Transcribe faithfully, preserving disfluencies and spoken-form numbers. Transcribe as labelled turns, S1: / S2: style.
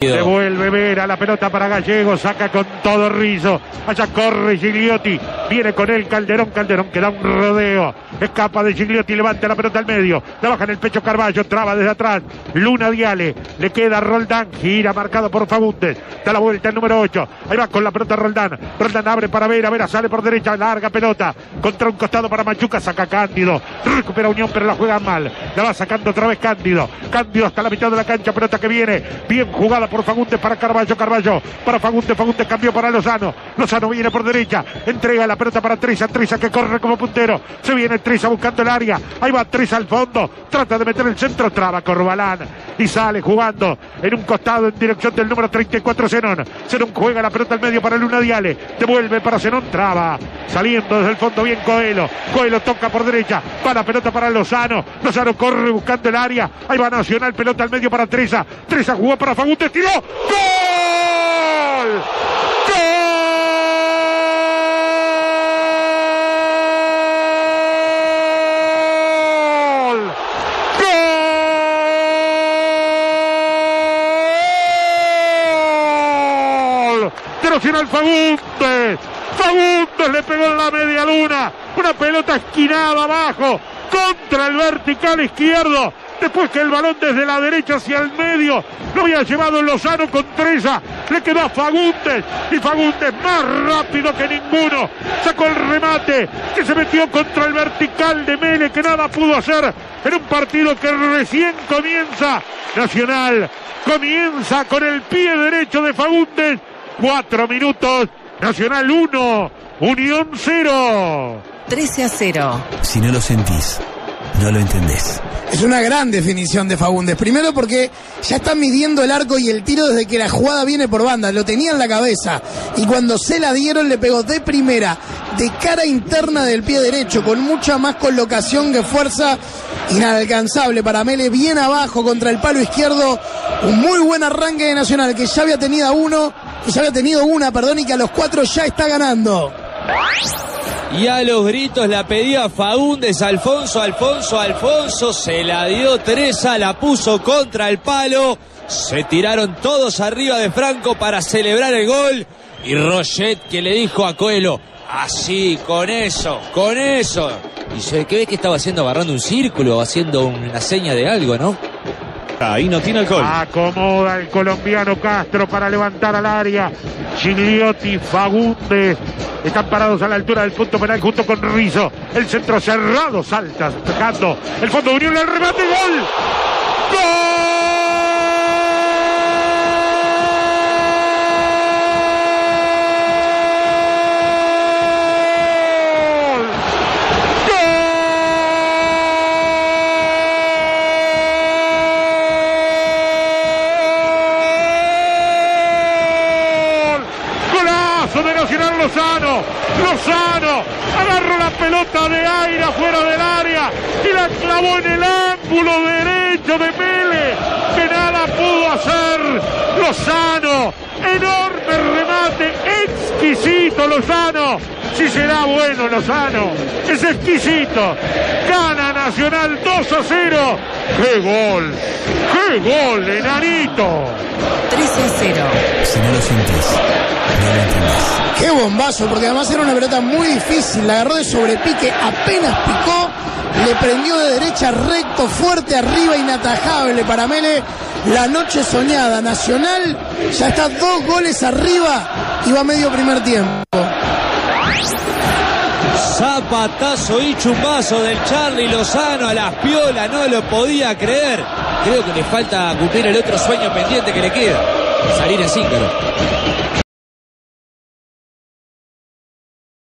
S1: Devuelve Vera, la pelota para Gallego, saca con todo Rizzo, allá corre Gigliotti, viene con él Calderón, Calderón que da un rodeo, escapa de Gigliotti, levanta la pelota al medio, la baja en el pecho Carballo, traba desde atrás, Luna Diale, le queda Roldán, gira marcado por Fagundes, da la vuelta el número ocho, ahí va con la pelota Roldán, Roldán abre para Vera, Vera sale por derecha, larga pelota, contra un costado para Machuca, saca Cándido, recupera Unión pero la juega mal, la va sacando otra vez Cándido, Cándido hasta la mitad de la cancha, pelota que viene, bien jugada por Fagundes para Carballo, Carballo para Fagundes, Fagundes cambió para Lozano, Lozano viene por derecha, entrega la pelota para Triza, Triza que corre como puntero, se viene Triza buscando el área, ahí va Triza al fondo, trata de meter el centro, traba Corbalán y sale jugando en un costado en dirección del número treinta y cuatro Zenón, Zenón juega la pelota al medio para Luna Diale, devuelve para Zenón, traba, saliendo desde el fondo bien Coelho, Coelho toca por derecha, va la pelota para Lozano, Lozano corre buscando el área, ahí va Nacional, pelota al medio para Triza, Triza jugó para Fagundes, tiró, ¡gol! ¡Gol! ¡Gol! De Nacional Fagundes, Fagundes le pegó en la media luna, una pelota esquinada abajo, contra el vertical izquierdo, después que el balón desde la derecha hacia el medio lo había llevado Lozano con Triza, le quedó a Fagundes y Fagundes más rápido que ninguno sacó el remate que se metió contra el vertical de Mele, que nada pudo hacer en un partido que recién comienza. Nacional comienza con el pie derecho de Fagundes, cuatro minutos, Nacional uno, Unión cero.
S2: trece a cero.
S3: Si no lo sentís, no lo entendés.
S4: Es una gran definición de Fagundes. Primero porque ya está midiendo el arco y el tiro desde que la jugada viene por banda. Lo tenía en la cabeza. Y cuando se la dieron le pegó de primera, de cara interna del pie derecho, con mucha más colocación que fuerza. Inalcanzable para Mele, bien abajo contra el palo izquierdo. Un muy buen arranque de Nacional, que ya había tenido uno, que ya había tenido una, perdón, y que a los cuatro ya está ganando.
S5: Y a los gritos la pedía Fagundes, Alfonso, Alfonso, Alfonso, se la dio Teresa, la puso contra el palo, se tiraron todos arriba de Franco para celebrar el gol, y Roget que le dijo a Coelho, así, con eso, con eso, y se ve que estaba haciendo, agarrando un círculo, haciendo una seña de algo, ¿no?
S6: Ahí no tiene alcohol.
S1: Acomoda el colombiano Castro para levantar al área. Gigliotti, Fagundes están parados a la altura del punto penal junto con Rizzo. El centro cerrado, salta, dejando el fondo de Unión, el remate, gol. ¡Gol! De Nacional Lozano, Lozano agarró la pelota de aire afuera del área y la clavó en el ángulo derecho de Mele, que nada pudo hacer. Lozano, enorme remate, exquisito Lozano, si será bueno Lozano, es exquisito. Gana Nacional dos a cero. ¡Qué gol! ¡Qué gol, enanito!
S2: trece a cero.
S3: Si no lo sentís, no lo entendés.
S4: Qué bombazo, porque además era una pelota muy difícil, la agarró de sobrepique, apenas picó, le prendió de derecha recto, fuerte, arriba, inatajable para Mele. La noche soñada, Nacional ya está dos goles arriba y va medio primer tiempo.
S5: Zapatazo y chumbazo del Charly Lozano a las piolas, no lo podía creer. Creo que le falta cumplir el otro sueño pendiente que le queda, salir en Zíngaro.